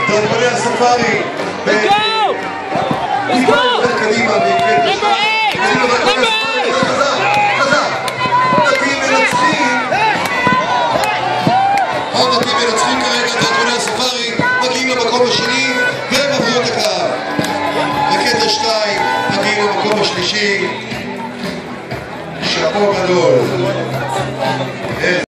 דרכוני הספארי. Let's go! Let's go! קדימה, Number 8! Number 8! בתים מנצחים. בתים מנצחים כרגע, דרכוני הספארי מגיעים למקום השני והם עברו את הקהל. בקטע 2 מגיעים למקום השלישי. שאפו גדול.